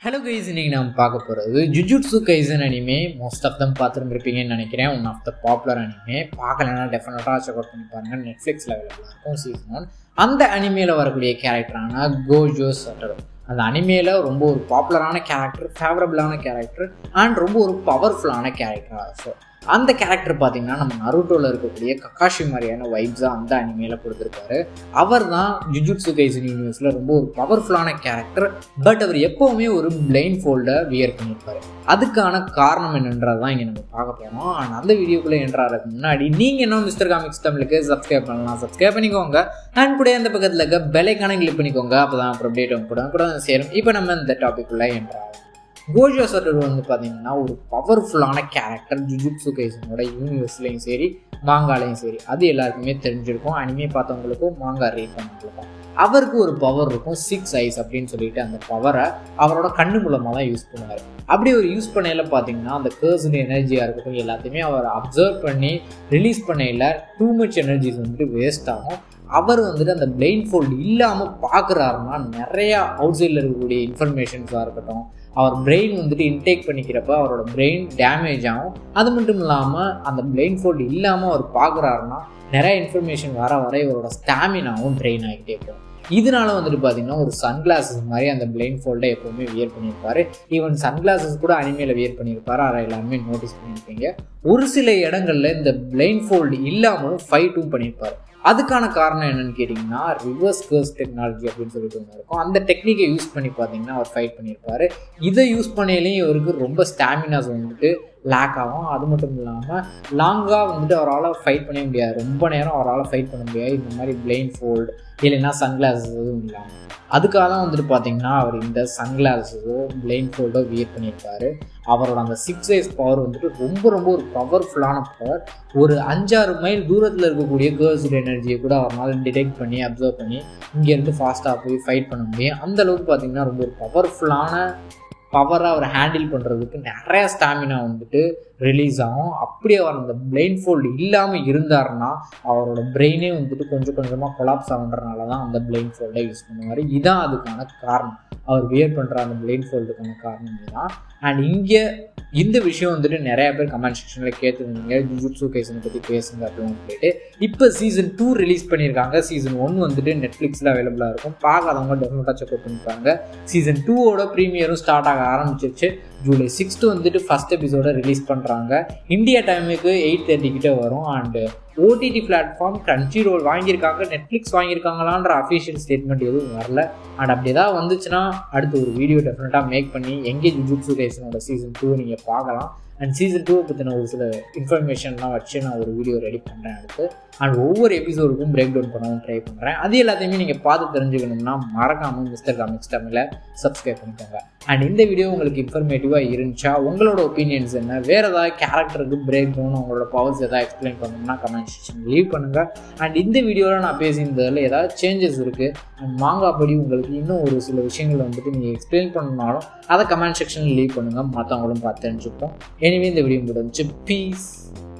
Hello guys, இன்னைக்கு நாம் பார்க்க போகிறது Jujutsu Kaisen anime. Most of them பார்த்துருப்பீங்கன்னு நினைக்கிறேன். One of the popular anime. பார்க்கலன்னா டெஃபினட்டாக செக் அவுட் பண்ணி பாருங்க. நெட்ஃப்ளிக்ஸில் அவைலபிளாக இருக்கும் சீசன் 1. அந்த அனிமேல வரக்கூடிய கேரக்டரான கோஜோ சட்டரோ. அந்த அனிமேல ரொம்ப ஒரு பாப்புலரான கேரக்டர், ஃபேவரபிளான கேரக்டர் அண்ட் ரொம்ப ஒரு பவர்ஃபுல்லான கேரக்டர். ஸோ அந்த கேரக்டர் பார்த்தீங்கன்னா நம்ம நருட்டோவில் இருக்கக்கூடிய கக்காஷி மாதிரியான வைப்ஸாக அந்த அனிமேல கொடுத்துருக்காரு. அவர் தான் ஜுஜுட்சு கைசன் யூனிவர்ஸில் ரொம்ப ஒரு பவர்ஃபுல்லான கேரக்டர். பட் அவர் எப்போவுமே ஒரு பிளைண்ட்ஃபோல்டை வியர் பண்ணியிருப்பார். அதுக்கான காரணம் என்னன்றது தான் இங்கே நம்ம பார்க்க போகிறோம். ஆனால் அந்த வீடியோக்குள்ளே என்ட்ராறதுக்கு முன்னாடி நீங்கள் என்ன மிஸ்டர் காமிக்ஸ் தமிழுக்கு சப்ஸ்கிரைப் பண்ணலாம், சப்ஸ்கிரைப் பண்ணிக்கோங்க. அண்ட் கூட அந்த பக்கத்தில் இருக்க பெல்லைக்கான கிளிக் பண்ணிக்கோங்க. அப்போ தான் அப்புறம் அப்டேட் கூட சேரும். இப்போ நம்ம இந்த டாபிக்குள்ளே என்ட்ராகும். கோஜோ சட்டரோ வந்து பார்த்தீங்கன்னா ஒரு பவர்ஃபுல்லான கேரக்டர். ஜுஜுட்சு கைசனோட யூனிவர்ஸ்லையும் சரி மாங்காலையும் சரி அது எல்லாருக்குமே தெரிஞ்சிருக்கும். அனிமே பார்த்தவங்களுக்கும் மாங்கா ரீட் பண்ணவங்களுக்கும் அவருக்கு ஒரு பவர் இருக்கும், 6 ஐஸ் அப்படின்னு சொல்லிட்டு. அந்த பவரை அவரோட கண்ணு மூலமாக தான் யூஸ் பண்ணுவார். அப்படி ஒரு யூஸ் பண்ணையில் பார்த்தீங்கன்னா அந்த கர்ஸ்டு எனர்ஜியாக இருக்கட்டும் எல்லாத்தையுமே அவர் அப்சர்வ் பண்ணி ரிலீஸ் பண்ணையில் டூ மச் எனர்ஜிஸ் வந்துட்டு வேஸ்ட் ஆகும். அவர் வந்துட்டு அந்த பிளைண்ட்ஃபோல்டு இல்லாமல் பார்க்குறாருன்னா நிறையா அவுட் சைடில் இருக்கக்கூடிய இன்ஃபர்மேஷன்ஸாக இருக்கட்டும் அவர் பிரெயின் வந்துட்டு இன்டேக் பண்ணிக்கிறப்ப அவரோட பிரெயின் டேமேஜ் ஆகும். அது மட்டும் இல்லாமல் அந்த பிளைண்ட்ஃபோல்டு இல்லாமல் அவர் பார்க்குறாருன்னா நிறைய இன்ஃபர்மேஷன் வர இவரோட ஸ்டாமினாவும் ட்ரெயின் ஆகிட்டே இருக்கும். இதனால வந்துட்டு பார்த்தீங்கன்னா ஒரு சன்கிளாஸஸ் மாதிரி அந்த பிளைண்ட்ஃபோல்டை எப்போவுமே வியர் பண்ணியிருப்பார். ஈவன் சன்கிளாஸஸ் கூட அனிமேல வியர் பண்ணியிருப்பார். அதை எல்லாருமே நோட்டீஸ் பண்ணியிருப்பீங்க. ஒரு சில இடங்களில் இந்த பிளைண்ட்ஃபோல்டு இல்லாமலும் ஃபைட்டும் பண்ணியிருப்பார். அதுக்கான காரணம் என்னன்னு கேட்டிங்கன்னா ரிவர்ஸ் கர்ஸ் டெக்னாலஜி அப்படின்னு சொல்லிட்டு ஒன்று இருக்கும். அந்த டெக்னிக்கை யூஸ் பண்ணி பார்த்தீங்கன்னா அவர் ஃபைட் பண்ணியிருப்பார். இதை யூஸ் பண்ணையிலையும் இவருக்கு ரொம்ப ஸ்டாமினாஸ் வந்துட்டு லேக் ஆகும். அது மட்டும் இல்லாமல் லாங்காக வந்துட்டு அவரால் ஃபைட் பண்ண முடியாது. ரொம்ப நேரம் அவரால் ஃபைட் பண்ண முடியாது இந்த மாதிரி பிளைண்ட்ஃபோல்டு இல்லைன்னா சன்கிளாஸஸ் எதுவும் இல்லாமல். அதுக்காக தான் வந்துட்டு பார்த்தீங்கன்னா அவர் இந்த சன்கிளாஸஸோ பிளைண்ட்ஃபோல்டோ வியர் பண்ணியிருப்பார். அவரோட அந்த 6 ஐஸ் பவர் வந்துட்டு ரொம்ப ஒரு பவர்ஃபுல்லான பவர். ஒரு 5-6 மைல் தூரத்தில் இருக்கக்கூடிய கேர்ள்ஸோட எனர்ஜியை கூட அவரால் டிடெக்ட் பண்ணி அப்சர்வ் பண்ணி இங்கேருந்து ஃபாஸ்ட்டாக போய் ஃபைட் பண்ண முடியும். அந்தளவுக்கு பார்த்தீங்கன்னா ரொம்ப ஒரு பவர்ஃபுல்லான பவரை அவர் ஹேண்டில் பண்ணுறதுக்கு நிறையா ஸ்டாமினா வந்துட்டு ரிலீஸ் ஆகும். அப்படி அவர் அந்த பிளைண்ட்ஃபோல்டு இல்லாமல் இருந்தாருன்னா அவரோட பிரெயினே வந்துட்டு கொஞ்சமாக கொலாப்ஸ் ஆகுன்றனால தான் அந்த பிளைண்ட்ஃபோல்டை யூஸ் பண்ணுவார். இதுதான் அதுக்கான காரணம். அவர் வியர் பண்ணுற அந்த பிளைண்ட்ஃபோல்டுக்கான காரணம் இதுதான். அண்ட் இங்கே இந்த விஷயம் வந்துட்டு நிறையா பேர் கமெண்ட் செக்ஷனில் கேட்டுருந்தீங்க ஜுஜுட்சு கைசனை பற்றி பேசுங்க அப்படின்னு சொல்லிட்டு. இப்போ சீசன் 2 ரிலீஸ் பண்ணியிருக்காங்க. சீசன் 1 வந்துட்டு நெட்ஃப்ளிக்ஸில் அவைலபிளாக இருக்கும். பார்க்காதவங்க டெஃபினட்டாக செக் அவுட் பண்ணிப்பாங்க. சீசன் 2ஓட ப்ரீமியரும் ஸ்டார்ட் ஆக ஆரம்பிச்சிருச்சு. ஜூலை 6 வந்துட்டு ஃபஸ்ட் எபிசோட ரிலீஸ் பண்ணுறாங்க. இந்தியா டைமுக்கு 8:30 கிட்ட வரும். அண்டு ஓடிடி பிளாட்ஃபார்ம் Crunchyroll வாங்கியிருக்காங்க, நெட்ஃப்ளிக்ஸ் வாங்கியிருக்காங்களான்ற அஃபிஷியல் ஸ்டேட்மெண்ட் எதுவும் வரல. அண்ட் அப்படி ஏதாவது வந்துச்சுன்னா அடுத்து ஒரு வீடியோ டெஃபினட்டாக மேக் பண்ணி எங்கே ஜுஜுட்சு கைசனோட சீசன் 2 நீங்கள் பார்க்கலாம். அண்ட் சீசன் 2 பற்றின ஒரு சில இன்ஃபர்மேஷன்லாம் வச்சு நான் ஒரு வீடியோ ரெடி பண்ணுறேன் அடுத்து. அண்ட் ஒவ்வொரு எபிசோடுக்கும் பிரேக் டவுன் பண்ணவும் ட்ரை பண்ணுறேன். அது எல்லாத்தையுமே நீங்கள் பார்த்து தெரிஞ்சுக்கணும்னா மறக்காமல் மிஸ்டர் காமிக்ஸ் தமிழை சப்ஸ்கிரைப் பண்ணிக்கோங்க. அண்ட் இந்த வீடியோ உங்களுக்கு இன்ஃபர்மேட்டிவாக இருந்துச்சா உங்களோட ஒப்பீனியன்ஸ் என்ன, வேறு ஏதாவது கேரக்டருக்கு பிரேக் டவுன் உங்களோட பவர்ஸ் எதாவது எக்ஸ்பிளைன் பண்ணணும்னா கமெண்ட் செக்ஷன் லீவ் பண்ணுங்கள். அண்ட் இந்த வீடியோவில் நான் பேசியிருந்ததில் ஏதாவது சேஞ்சஸ் இருக்குது அண்ட் மாங்கா படி உங்களுக்கு இன்னும் ஒரு சில விஷயங்கள் வந்துட்டு நீங்கள் எக்ஸ்பிளைன் பண்ணணும்னாலும் அதை கமெண்ட் செக்ஷனில் லீவ் பண்ணுங்கள். மற்றவங்களும் பார்த்து தெரிஞ்சுப்போம். எனவே இந்த வீடியோ முடிஞ்சு பீஸ்.